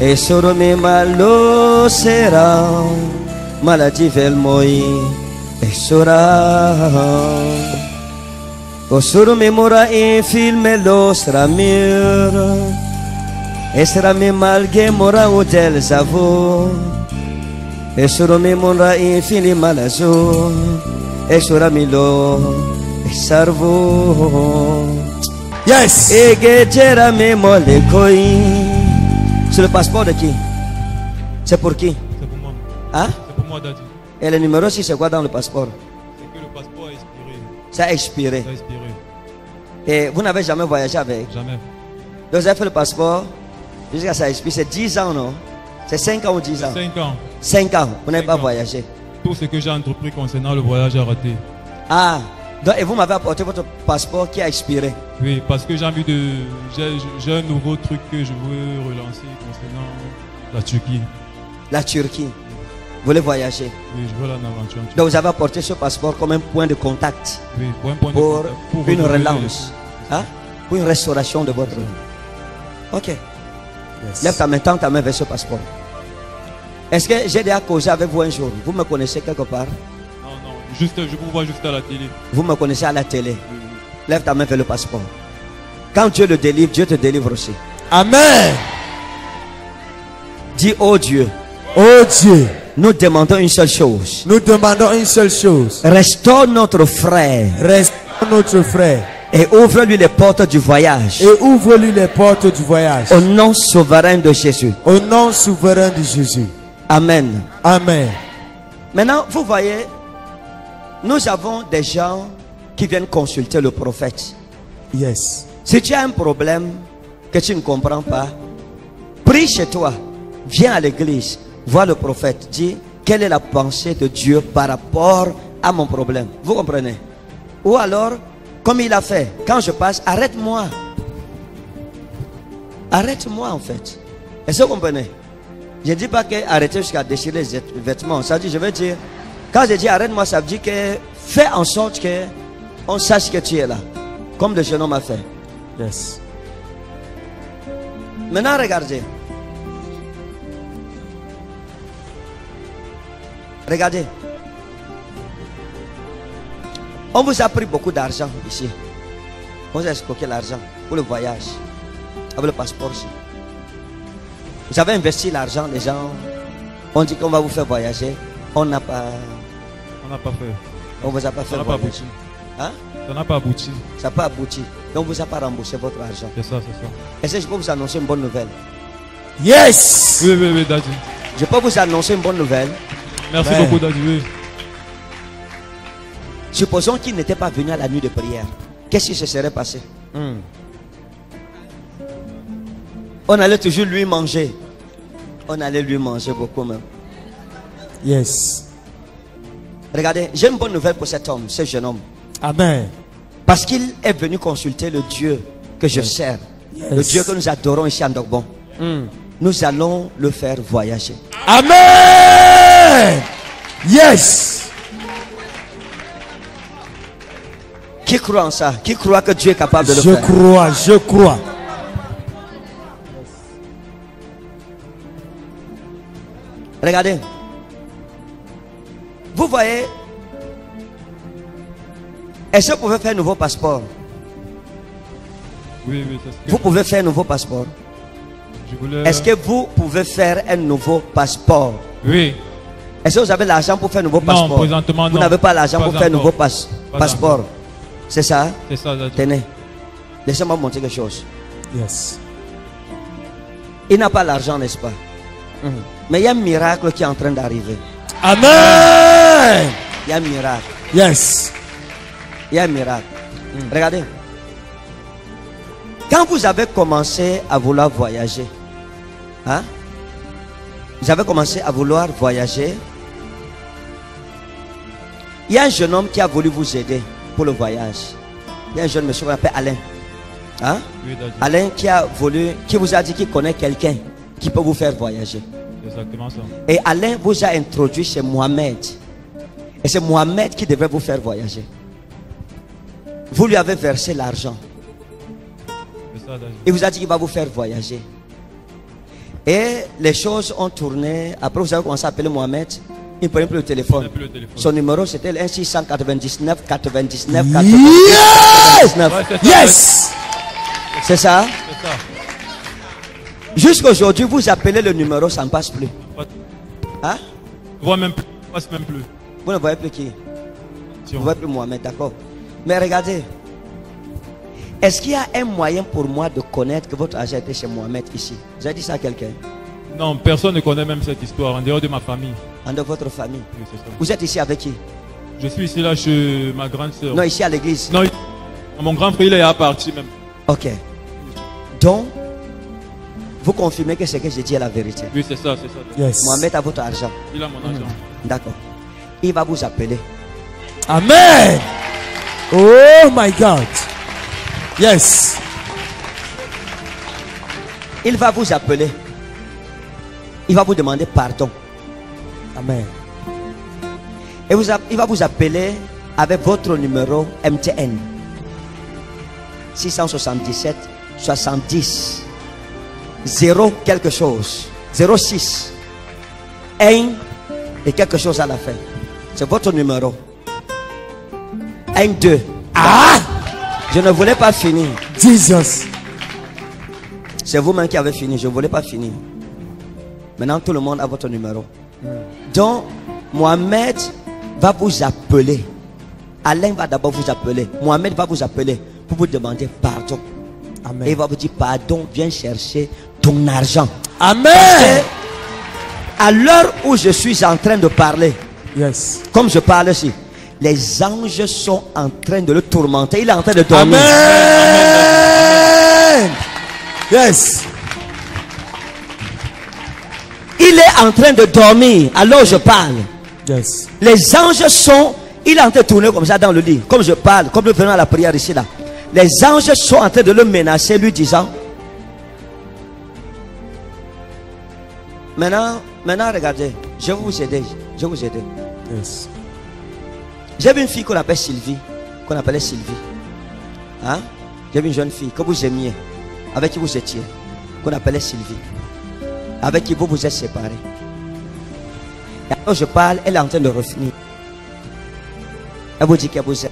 E soro mi malo sera, maladie vel moi, e sora. O soro mi mora in film lo stramir, e sera mi malge mora hotel zavo. E soro mi mora in film malazo, e sora mi lo e sarvo. Yes. E gejera mi mole koi. C'est le passeport de qui? C'est pour qui? C'est pour moi. Hein? C'est pour moi, Daddy. Et le numéro 6, c'est quoi dans le passeport? C'est que le passeport a expiré. Ça a expiré. Ça a expiré. Et vous n'avez jamais voyagé avec? Jamais. Donc vous avez fait le passeport jusqu'à ça expire. C'est 10 ans, non? C'est 5 ans ou 10 ans? 5 ans. 5 ans. Vous n'avez 5 pas ans. voyagé. Tout ce que j'ai entrepris concernant le voyage a raté. Ah. Donc, et vous m'avez apporté votre passeport qui a expiré. Oui, parce que j'ai envie de. J'ai un nouveau truc que je veux relancer concernant la Turquie. La Turquie. Vous voulez voyager? Oui, je veux aller en aventure. en Turquie. Donc vous avez apporté ce passeport comme un point de contact Oui, pour un point de pour contact, pour une renouveler relance. Hein? Pour une restauration de votre vie. Ok. Yes. Lève ta main, tends ta main vers ce passeport. Est-ce que j'ai déjà causé avec vous un jour? Vous me connaissez quelque part? Non, non, juste, je vous vois juste à la télé. Vous me connaissez à la télé. Oui, oui. Lève ta main vers le passeport. Quand Dieu le délivre, Dieu te délivre aussi. Amen. Dis, oh Dieu, Oh Dieu, nous demandons une seule chose. nous demandons une seule chose. Restaure notre frère Restaure notre frère et ouvre-lui les portes du voyage. et ouvre-lui les portes du voyage. Au nom souverain de Jésus. Au nom souverain de Jésus. Amen. Amen. Maintenant, vous voyez, nous avons des gens qui viennent consulter le prophète. Yes. Si tu as un problème que tu ne comprends pas, prie chez toi, viens à l'église, vois le prophète, dis quelle est la pensée de Dieu par rapport à mon problème. Vous comprenez? Ou alors, comme il a fait, quand je passe, arrête-moi. Arrête-moi en fait. Est-ce que vous comprenez? Je ne dis pas que arrêtez jusqu'à déchirer les vêtements. Ça dit, je veux dire, quand je dis arrête-moi, ça veut dire que fais en sorte que on sache que tu es là. Comme le jeune homme a fait. Yes. Maintenant, regardez. Regardez. On vous a pris beaucoup d'argent ici. On vous a escroqué l'argent pour le voyage. Avec le passeport ici. Vous avez investi l'argent, les gens. On dit qu'on va vous faire voyager. On n'a pas. On n'a pas fait. On vous a pas Ça fait n'a pas voyager. abouti. Hein? Ça n'a pas abouti. Ça n'a pas abouti. Donc vous n'avez pas remboursé votre argent. C'est ça, c'est ça. Est-ce que je peux vous annoncer une bonne nouvelle? Yes. Oui, oui, oui, Daddy. Je peux vous annoncer une bonne nouvelle. Merci Ouais. beaucoup, Daddy. Oui. Supposons qu'il n'était pas venu à la nuit de prière. Qu'est-ce qui se serait passé? On allait toujours lui manger. On allait lui manger beaucoup même. Yes. Regardez, j'ai une bonne nouvelle pour cet homme, ce jeune homme. Amen. Parce qu'il est venu consulter le Dieu que je sers. Le Yes. Dieu que nous adorons ici à Ndogbon. Nous allons le faire voyager. Amen. Yes. Qui croit en ça? Qui croit que Dieu est capable de le Je faire? crois, je crois. Regardez. Vous voyez, est-ce que vous pouvez faire un nouveau passeport? Oui, oui, c'est ce que Vous pouvez faire un nouveau passeport. je voulais. Est-ce que vous pouvez faire un nouveau passeport? Oui. Est-ce que vous avez l'argent pour faire un nouveau passeport? présentement, Vous non. n'avez pas l'argent Pas pour faire un encore. nouveau Pas passeport. encore. C'est ça? Hein? C'est ça, Daddy. Tenez. Laissez-moi vous montrer quelque chose. Yes. Il n'a pas l'argent, n'est-ce pas? Mais il y a un miracle qui est en train d'arriver. Amen. Il y a un miracle. Yes. Il y a un miracle. Regardez. Quand vous avez commencé à vouloir voyager, hein? Vous avez commencé à vouloir voyager. Il y a un jeune homme qui a voulu vous aider pour le voyage. Il y a un jeune monsieur qu'on appelle Alain. Hein? Oui, Daddy. Alain qui vous a dit qu'il connaît quelqu'un qui peut vous faire voyager. C'est exactement ça. Et Alain vous a introduit chez Mohamed. Et c'est Mohamed qui devait vous faire voyager. Vous lui avez versé l'argent. C'est ça, Daddy. Il vous a dit qu'il va vous faire voyager. Et les choses ont tourné. Après, vous avez commencé à appeler Mohamed. Il ne prenait plus le téléphone. Son numéro, c'était le 1699 99 99. Yes! C'est ça? C'est ça. Jusqu'aujourd'hui, vous appelez le numéro, ça ne passe plus. Hein? Je vois même plus. Je passe même plus. Vous ne voyez plus qui? Si Vous on- ne voyez plus Mohamed, d'accord. Mais regardez. Est-ce qu'il y a un moyen pour moi de connaître que votre argent était chez Mohamed ici? Vous avez dit ça à quelqu'un? Non, personne ne connaît même cette histoire en dehors de ma famille. En de votre famille? Oui, c'est ça. Vous êtes ici avec qui? Je suis ici là chez ma grande sœur. Non, ici à l'église. Non, mon grand frère il est parti même. Ok. Donc, vous confirmez que ce que j'ai dit est la vérité. Oui, c'est ça, c'est ça. Yes. Mohamed a votre argent. Il a mon argent. D'accord. Il va vous appeler. Amen. Oh my God. Yes. Il va vous appeler. Il va vous demander pardon. Amen. Et il va vous appeler avec votre numéro MTN. 677 70 0 quelque chose. 06 1 et quelque chose à la fin. C'est votre numéro. 1, 2. Ah! Je ne voulais pas finir. Jesus. C'est vous-même qui avez fini. Je ne voulais pas finir. Maintenant, tout le monde a votre numéro. Donc, Mohamed va vous appeler. Alain va d'abord vous appeler. Mohamed va vous appeler pour vous demander pardon. Amen. Et il va vous dire pardon, viens chercher ton argent. Amen. À l'heure où je suis en train de parler, Yes. comme je parle ici, les anges sont en train de le tourmenter. Il est en train de dormir. Amen. Yes. Il est en train de dormir alors je parle. Yes. Les anges sont, il est en train de tourner comme ça dans le lit, comme je parle, comme nous venons à la prière ici là. Les anges sont en train de le menacer, lui disant. Maintenant, regardez, je vais vous aider. Je vais vous aider. Yes. J'avais une fille qu'on appelle Sylvie, qu'on appelait Sylvie. Hein? J'avais une jeune fille que vous aimiez, avec qui vous étiez, qu'on appelait Sylvie, avec qui vous vous êtes séparés. Et alors je parle, elle est en train de revenir. Elle vous dit qu'elle vous aime.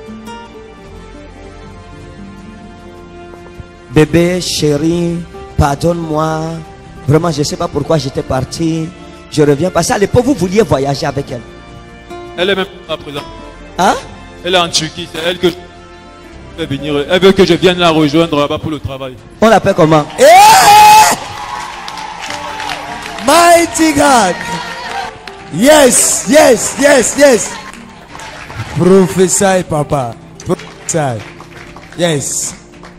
Bébé, chérie, pardonne-moi. Vraiment, je ne sais pas pourquoi j'étais parti. Je reviens. Parce qu'à l'époque, vous vouliez voyager avec elle. Elle est même à présent. Hein? Elle est en Turquie. C'est elle que je vais venir. Elle veut que je vienne la rejoindre là-bas pour le travail. On l'appelle comment? Mighty God. Yes, yes, yes, yes. Prophesy, Papa. Prophesy. Yes.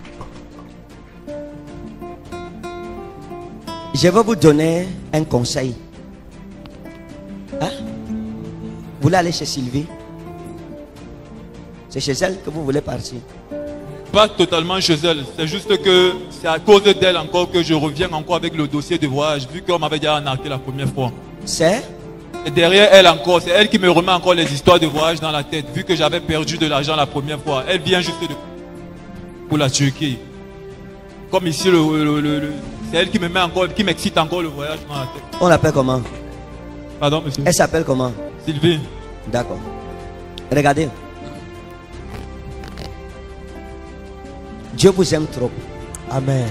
Je vais vous donner un conseil. Hein? Vous voulez aller chez Sylvie? C'est chez elle que vous voulez partir. Pas totalement chez elle. C'est juste que c'est à cause d'elle encore que je reviens encore avec le dossier de voyage. Vu qu'on m'avait déjà arnaqué la première fois. C'est? Et derrière elle encore, c'est elle qui me remet encore les histoires de voyage dans la tête. Vu que j'avais perdu de l'argent la première fois. Elle vient juste pour la Turquie. Comme ici, c'est elle qui me met encore, qui m'excite encore le voyage dans la tête. On l'appelle comment? Pardon, monsieur. Elle s'appelle comment? Sylvie. D'accord. Regardez. Dieu vous aime trop. Amen.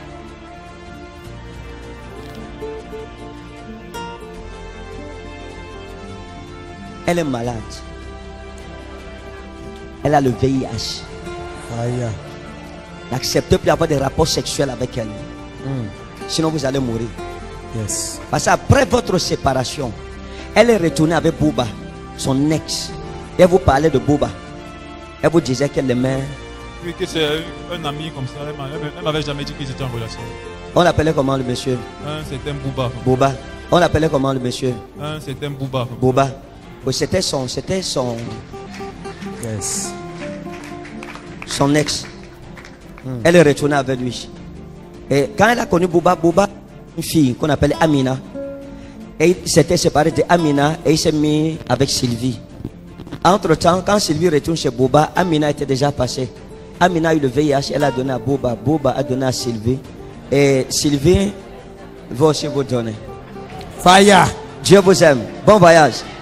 Elle est malade. Elle a le VIH. Aïe. N'acceptez plus d'avoir des rapports sexuels avec elle. Sinon vous allez mourir. Yes. Parce qu'après votre séparation, elle est retournée avec Bouba, son ex. Et elle vous parlait de Bouba. Elle vous disait qu'elle aimait. Oui, que c'est un ami comme ça. Elle m'avait jamais dit qu'ils étaient en relation. On l'appelait comment le monsieur? C'était un Bouba. Bouba. On l'appelait comment le monsieur? C'était un Bouba. Bouba. Oui, c'était son Yes. ex. Elle est retournée avec lui. Et quand elle a connu Bouba, une fille qu'on appelait Amina. Et il s'était séparé de Amina et il s'est mis avec Sylvie. Entre-temps, quand Sylvie retourne chez Bouba, Amina était déjà passée. Amina a eu le VIH, elle a donné à Bouba. Bouba a donné à Sylvie. Et Sylvie va aussi vous donner. Fire. Dieu vous aime. Bon voyage.